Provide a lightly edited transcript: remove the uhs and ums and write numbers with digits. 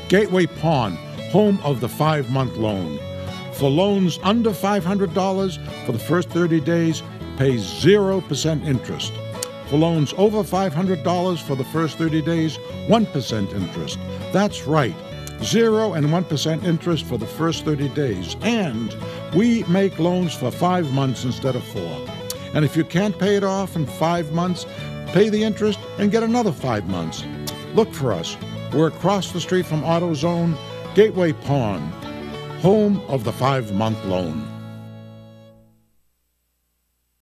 Gateway Pawn, home of the 5-month loan. For loans under $500 for the first 30 days, pay 0% interest. For loans over $500 for the first 30 days, 1% interest. That's right, 0 and 1% interest for the first 30 days. And we make loans for 5 months instead of 4. And if you can't pay it off in 5 months, pay the interest and get another 5 months. Look for us. We're across the street from AutoZone, Gateway Pawn, home of the 5-month loan.